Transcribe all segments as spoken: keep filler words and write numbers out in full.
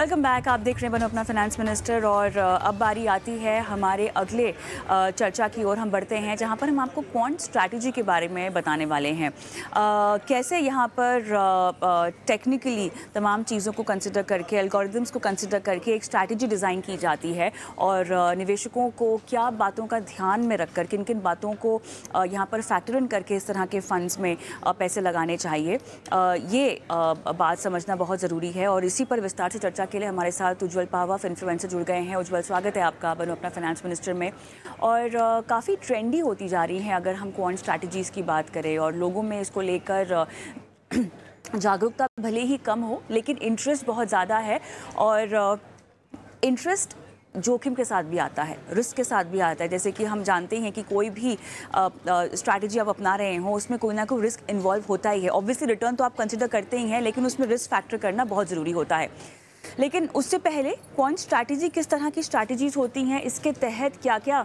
Welcome back. आप देख रहे हैं बनो अपना फाइनेंस मिनिस्टर और अब बारी आती है हमारे अगले चर्चा की ओर हम बढ़ते हैं, जहां पर हम आपको क्वांट स्ट्रैटेजी के बारे में बताने वाले हैं। आ, कैसे यहां पर टेक्निकली तमाम चीज़ों को कंसिडर करके, एल्गोरिदम्स को कंसिडर करके एक स्ट्रैटेजी डिज़ाइन की जाती है और निवेशकों को क्या बातों का ध्यान में रखकर, किन किन बातों को यहाँ पर फैक्टर इन करके इस तरह के फंड्स में पैसे लगाने चाहिए, ये बात समझना बहुत ज़रूरी है। और इसी पर विस्तार से चर्चा के लिए हमारे साथ उज्जवल पावफ इन्फ्लुएंसर जुड़ गए हैं। उज्जवल, स्वागत है आपका बनो अपना फाइनेंस मिनिस्टर में। और काफ़ी ट्रेंडी होती जा रही है अगर हम क्वांट स्ट्रैटेजीज़ की बात करें, और लोगों में इसको लेकर जागरूकता भले ही कम हो लेकिन इंटरेस्ट बहुत ज़्यादा है। और इंटरेस्ट जोखिम के साथ भी आता है, रिस्क के साथ भी आता है। जैसे कि हम जानते हैं कि कोई भी स्ट्रैटेजी आप अपना रहे हो उसमें कोई ना कोई रिस्क इन्वॉल्व होता ही है। ऑब्वियसली रिटर्न तो आप कंसिडर करते ही हैं, लेकिन उसमें रिस्क फैक्टर करना बहुत ज़रूरी होता है। लेकिन उससे पहले क्वांट स्ट्रैटेजी किस तरह की स्ट्रैटेजीज होती हैं, इसके तहत क्या क्या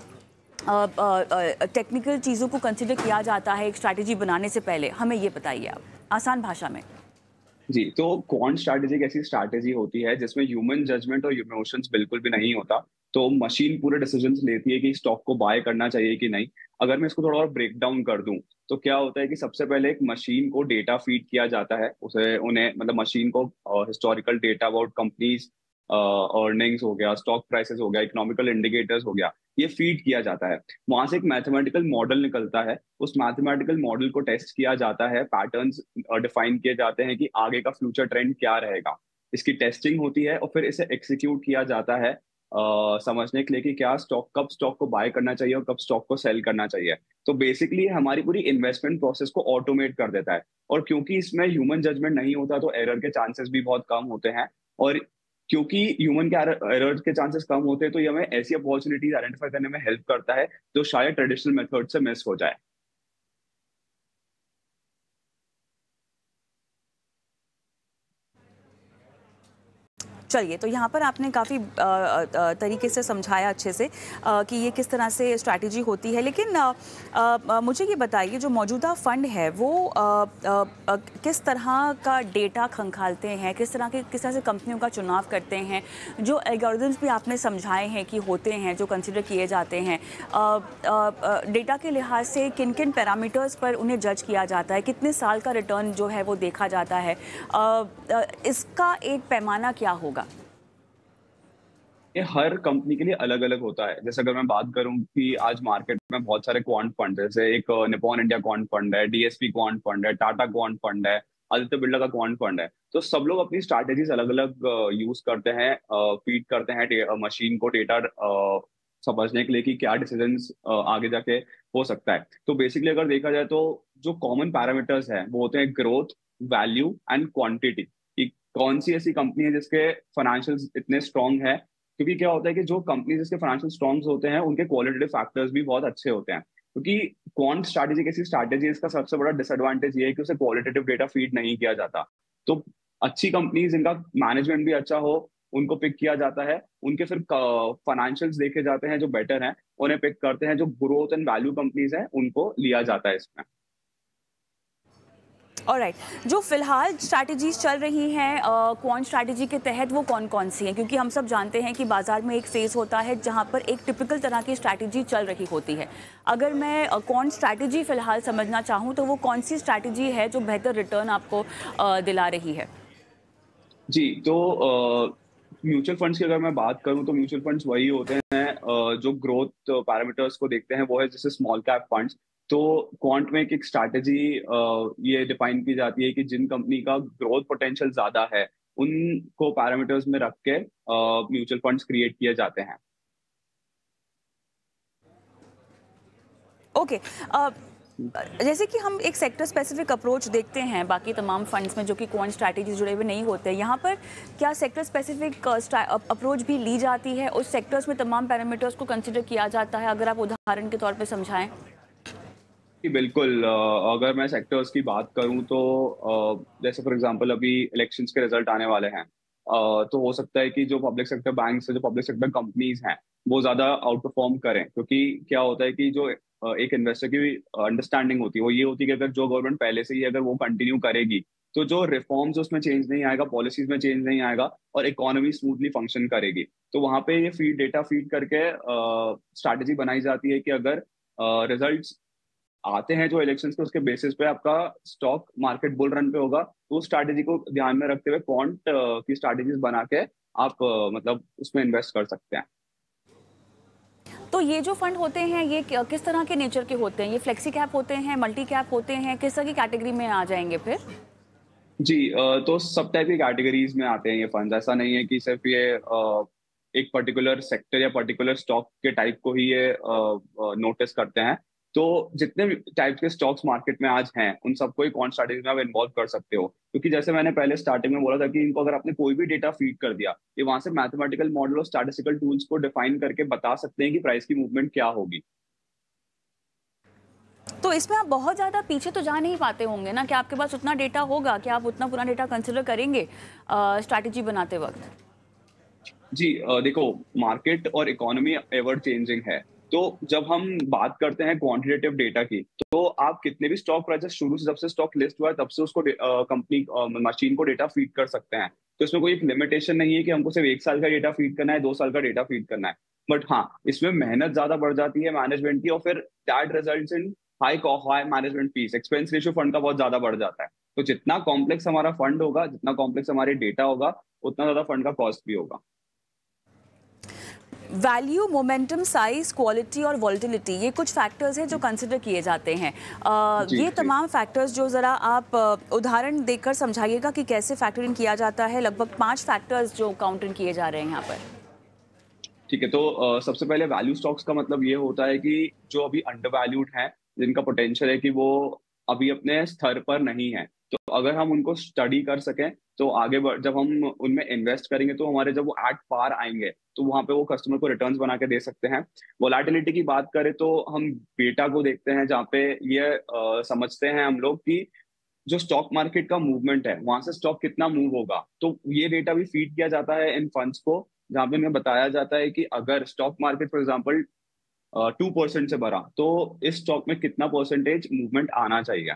टेक्निकल चीज़ों को कंसिडर किया जाता है एक स्ट्रैटेजी बनाने से पहले, हमें ये बताइए आप आसान भाषा में। जी, तो क्वांट स्ट्रैटेजी एक ऐसी स्ट्रैटेजी होती है जिसमें ह्यूमन जजमेंट और इमोशंस बिल्कुल भी नहीं होता। तो मशीन पूरे डिसीजंस लेती है कि स्टॉक को बाय करना चाहिए कि नहीं। अगर मैं इसको थोड़ा और ब्रेक डाउन कर दूं तो क्या होता है कि सबसे पहले एक मशीन को डेटा फीड किया जाता है, उसे उन्हें मतलब मशीन को historical data about companies, earnings हो गया, स्टॉक प्राइसेस हो गया, इकोनॉमिकल इंडिकेटर्स हो गया, ये फीड किया जाता है। वहां से एक मैथमेटिकल मॉडल निकलता है, उस मैथमेटिकल मॉडल को टेस्ट किया जाता है, पैटर्न्स डिफाइन किए जाते हैं कि आगे का फ्यूचर ट्रेंड क्या रहेगा। इसकी टेस्टिंग होती है और फिर इसे एक्सिक्यूट किया जाता है अ, समझने के लिए कि क्या स्टॉक कब स्टॉक को बाय करना चाहिए और कब स्टॉक को सेल करना चाहिए। तो बेसिकली हमारी पूरी इन्वेस्टमेंट प्रोसेस को ऑटोमेट कर देता है। और क्योंकि इसमें ह्यूमन जजमेंट नहीं होता तो एरर के चांसेस भी बहुत कम होते हैं। और क्योंकि ह्यूमन के एरर के चांसेस कम होते हैं तो ये हमें ऐसी अपॉर्चुनिटीज आइडेंटिफाई करने में हेल्प करता है जो शायद ट्रेडिशनल मेथड से मिस हो जाए। चलिए, तो यहाँ पर आपने काफ़ी तरीके से समझाया अच्छे से आ, कि ये किस तरह से स्ट्रैटेजी होती है। लेकिन आ, आ, मुझे ये बताइए, जो मौजूदा फ़ंड है वो आ, आ, आ, किस तरह का डेटा खंगालते हैं, किस तरह के किस तरह से कंपनियों का चुनाव करते हैं, जो एल्गोरिदम्स भी आपने समझाए हैं कि होते हैं जो कंसिडर किए जाते हैं, आ, आ, डेटा के लिहाज से किन किन पैरामीटर्स पर उन्हें जज किया जाता है, कितने साल का रिटर्न जो है वो देखा जाता है, आ, आ, इसका एक पैमाना क्या होगा? ये हर कंपनी के लिए अलग अलग होता है। जैसे अगर मैं बात करूं कि आज मार्केट में बहुत सारे क्वांट फंड, जैसे एक निप्पॉन इंडिया क्वांट फंड है, डीएसपी क्वांट फंड है, टाटा क्वांट फंड है, आदित्य बिरला का क्वांट फंड है। तो सब लोग अपनी स्ट्रैटेजीज अलग अलग यूज करते हैं, फीड करते हैं मशीन को डेटा समझने के लिए कि क्या डिसीजंस आगे जाके हो सकता है। तो बेसिकली अगर देखा जाए तो जो कॉमन पैरामीटर्स हैं वो होते हैं ग्रोथ, वैल्यू एंड क्वांटिटी। कि कौन सी ऐसी कंपनी है जिसके फाइनेंशियल्स इतने स्ट्रांग है। क्योंकि क्या होता है कि जो कंपनीज जिसके फाइनेंशियल स्ट्रॉन्ग होते हैं उनके क्वालिटेटिव फैक्टर्स भी बहुत अच्छे होते हैं। क्योंकि क्वांट स्ट्रैटेजी कैसी स्ट्रैटेजी, इसका सबसे बड़ा डिसएडवांटेज ये है कि उसे क्वालिटेटिव डेटा फीड नहीं किया जाता। तो अच्छी कंपनीज जिनका मैनेजमेंट भी अच्छा हो उनको पिक किया जाता है, उनके फिर फाइनेंशियल्स देखे जाते हैं जो बेटर हैं, उन्हें पिक करते हैं। जो ग्रोथ एंड वैल्यू कंपनीज हैं उनको लिया जाता है इसमें। ऑलराइट, जो फिलहाल स्ट्रैटेजीज चल रही हैं क्वांट स्ट्रैटेजी के तहत, वो कौन कौन सी हैं? क्योंकि हम सब जानते हैं कि बाजार में एक फेज होता है जहां पर एक टिपिकल तरह की स्ट्रैटेजी चल रही होती है। अगर मैं क्वांट स्ट्रैटेजी फिलहाल समझना चाहूँ तो वो कौन सी स्ट्रैटेजी है जो बेहतर रिटर्न आपको uh, दिला रही है? जी, तो म्यूचुअल फंड्स की अगर मैं बात करूं तो म्यूचुअल फंड्स वही होते हैं अ, जो ग्रोथ पैरामीटर्स को देखते हैं। वो है जैसे स्मॉल कैप फंड्स। तो क्वांट में एक स्ट्रैटेजी ये डिफाइन की जाती है कि जिन कंपनी का ग्रोथ पोटेंशियल ज्यादा है उनको पैरामीटर्स में रख के म्यूचुअल फंड्स क्रिएट किए जाते हैं। ओके, जैसे कि हम एक सेक्टर स्पेसिफिक अप्रोच देखते हैं बाकी तमाम फंड्स में जो कि क्वांट स्ट्रैटेजी जुड़े हुए नहीं होते, यहाँ पर क्या सेक्टर स्पेसिफिक अप्रोच भी ली जाती है? उस सेक्टर्स में तमाम पैरामीटर्स को कंसिडर किया जाता है? अगर आप उदाहरण के तौर पे समझाएं। जी, बिल्कुल। अ, अगर मैं सेक्टर्स की बात करूं तो अ, जैसे फॉर एग्जांपल अभी इलेक्शंस के रिजल्ट आने वाले हैं। अ, तो हो सकता है कि जो पब्लिक सेक्टर बैंक्स है, जो पब्लिक सेक्टर कंपनीज हैं, वो ज्यादा आउट परफॉर्म करें। क्योंकि क्या होता है कि जो अ, एक इन्वेस्टर की अंडरस्टैंडिंग होती है वो ये होती है कि अगर जो गवर्नमेंट पहले से ही अगर वो कंटिन्यू करेगी तो जो रिफॉर्म्स उसमें चेंज नहीं आएगा, पॉलिसीज में चेंज नहीं आएगा और इकोनॉमी स्मूथली फंक्शन करेगी। तो वहां पे ये फीड डेटा फीड करके स्ट्रैटेजी बनाई जाती है कि अगर रिजल्ट्स आते हैं जो इलेक्शंस के, उसके बेसिस पे आपका स्टॉक मार्केट बुल रन पे होगा, तो उस स्ट्रैटेजी को ध्यान में रखते हुए क्वांट की स्ट्रैटेजीज बना के आप uh, मतलब उसमें इन्वेस्ट कर सकते हैं। तो ये जो फंड होते हैं ये किस तरह के नेचर के होते हैं? ये फ्लेक्सी कैप होते हैं, मल्टी कैप होते हैं, किस तरह की कैटेगरी में आ जाएंगे फिर? जी, तो सब टाइप की कैटेगरीज में आते हैं ये फंड। ऐसा नहीं है कि सिर्फ ये एक पर्टिकुलर सेक्टर या पर्टिकुलर स्टॉक के टाइप को ही ये नोटिस करते हैं। तो जितने भी टाइप के स्टॉक्स मार्केट में आज हैं उन सबको ही क्वांट स्ट्रैटेजी में आप इन्वॉल्व कर सकते हो, क्योंकि जैसे मैंने पहले स्टार्टिंग में बोला था कि इनको अगर आपने कोई भी डेटा फीड कर दिया, ये वहां से मैथमेटिकल मॉडल और स्टैटिस्टिकल टूल्स को डिफाइन करके बता सकते हैं कि प्राइस की मूवमेंट क्या होगी। तो इसमें आप बहुत ज़्यादा पीछे तो जा नहीं पाते होंगे ना, कि आपके पास उतना डेटा होगा कि आप उतना पूरा डेटा कंसिडर करेंगे स्ट्रैटेजी बनाते वक्त? जी, देखो, मार्केट और इकोनॉमी एवर चेंजिंग है। तो जब हम बात करते हैं क्वांटिटेटिव डेटा की, तो आप कितने भी स्टॉक प्राइसेस शुरू से, जब से स्टॉक लिस्ट हुआ है तब से उसको कंपनी मशीन को डेटा फीड कर सकते हैं। तो इसमें कोई एक लिमिटेशन नहीं है कि हमको सिर्फ एक साल का डेटा फीड करना है, दो साल का डेटा फीड करना है। बट हाँ, इसमें मेहनत ज्यादा बढ़ जाती है मैनेजमेंट की, और फिर that results in high high management fees, expense ratio fund का बहुत ज्यादा बढ़ जाता है। तो जितना कॉम्प्लेक्स हमारा फंड होगा, जितना कॉम्प्लेक्स हमारे डेटा होगा, उतना ज्यादा फंड का कॉस्ट भी होगा। वैल्यू, मोमेंटम, साइज, क्वालिटी और वॉलेटिलिटी, ये कुछ फैक्टर्स हैं जो कंसिडर किए जाते हैं। आ, जी, ये जी. तमाम फैक्टर्स जो ज़रा आप उदाहरण देकर समझाइएगा कि कैसे फैक्टरिंग किया जाता है। लगभग पांच फैक्टर्स जो काउंटर किए जा रहे हैं यहाँ पर। ठीक है, तो uh, सबसे पहले वैल्यू स्टॉक्स का मतलब ये होता है कि जो अभी अंडर वैल्यूड है, जिनका पोटेंशियल है कि वो अभी अपने स्तर पर नहीं है, तो अगर हम उनको स्टडी कर सकें तो आगे बढ़, जब हम उनमें इन्वेस्ट करेंगे तो हमारे जब वो एट पार आएंगे तो वहां पे वो कस्टमर को रिटर्न्स बना के दे सकते हैं। वोलेटिलिटी की बात करें तो हम बेटा को देखते हैं, जहाँ पे ये आ, समझते हैं हम लोग कि जो स्टॉक मार्केट का मूवमेंट है वहां से स्टॉक कितना मूव होगा। तो ये डेटा भी फीड किया जाता है इन फंड्स को, जहाँ पे हमें बताया जाता है कि अगर stock market for example two percent से बढ़ा तो इस स्टॉक में कितना परसेंटेज मूवमेंट आना चाहिए।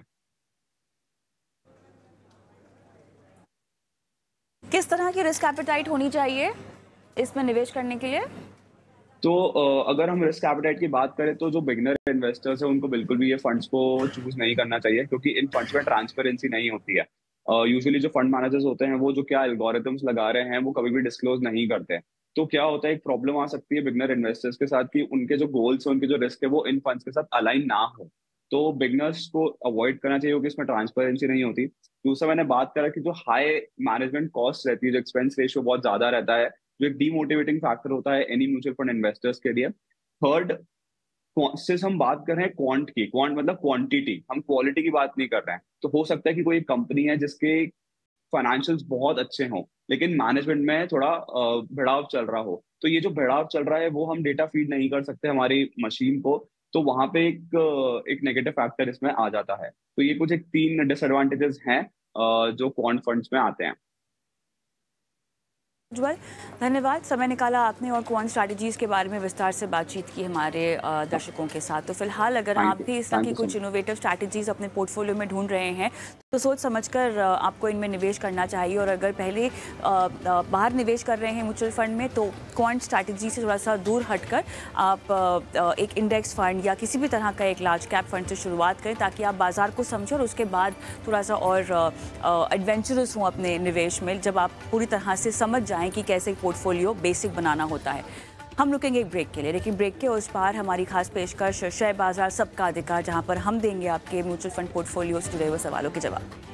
किस तरह की रिस्क एपेटाइट होनी चाहिए इसमें निवेश करने के लिए? तो अगर हम रिस्क एपेटाइट की बात करें तो जो बिगिनर इन्वेस्टर्स हैं उनको बिल्कुल भी ये फंड्स को चूज नहीं करना चाहिए, क्योंकि इन फंड्स में ट्रांसपेरेंसी नहीं होती है। यूजुअली uh, जो फंड मैनेजर्स होते हैं वो जो क्या एल्गोरिथम्स लगा रहे हैं वो कभी भी डिस्क्लोज नहीं करते। तो क्या होता है, एक प्रॉब्लम आ सकती है बिगिनर इन्वेस्टर्स के साथ कि उनके जो गोल्स है, उनके जो रिस्क है वो इन फंड्स के साथ अलाइन ना हो। तो बिगिनर्स को अवॉइड करना चाहिए क्योंकि इसमें ट्रांसपेरेंसी नहीं होती। दूसरा, मैंने बात करा कि जो हाई मैनेजमेंट कॉस्ट रहती है, जो एक्सपेंस रेशियो बहुत ज्यादा रहता है, जो एक डीमोटिवेटिंग फैक्टर होता है एनी म्यूचुअल फंड इन्वेस्टर्स के लिए। थर्ड, सिर्फ हम बात कर रहे हैं क्वांट की, क्वांट मतलब क्वांटिटी, हम क्वालिटी की बात नहीं कर रहे हैं। तो हो सकता है कि कोई कंपनी है जिसके फाइनेंशियल्स बहुत अच्छे हों लेकिन मैनेजमेंट में थोड़ा भिड़ाव चल रहा हो, तो ये जो भिड़ाव चल रहा है वो हम डेटा फीड नहीं कर सकते हमारी मशीन को, तो वहां पे एक एक नेगेटिव फैक्टर इसमें आ जाता है। तो ये कुछ एक तीन डिसएडवांटेजेस हैं जो क्वांट फंड्स में आते हैं। उज्ज्वल, धन्यवाद, समय निकाला आपने और क्वांट स्ट्रैटेजीज के बारे में विस्तार से बातचीत की हमारे दर्शकों के साथ। तो फिलहाल अगर आप भी इस तरह की कुछ इनोवेटिव स्ट्रैटेजीज अपने पोर्टफोलियो में ढूंढ रहे हैं तो सोच समझकर आपको इनमें निवेश करना चाहिए। और अगर पहले बाहर निवेश कर रहे हैं म्यूचुअल फंड में तो क्वांट स्ट्रैटेजी से थोड़ा सा दूर हटकर आप एक इंडेक्स फंड या किसी भी तरह का एक लार्ज कैप फंड से शुरुआत करें, ताकि आप बाजार को समझें और उसके बाद थोड़ा सा और एडवेंचरस हों अपने निवेश में, जब आप पूरी तरह से समझ जाएं कि कैसे पोर्टफोलियो बेसिक बनाना होता है। हम रुकेंगे एक ब्रेक के लिए, लेकिन ब्रेक के उस पार हमारी खास पेशकश शेयर बाजार सबका अधिकार, जहां पर हम देंगे आपके म्यूचुअल फंड पोर्टफोलियो से जुड़े हुए सवालों के जवाब।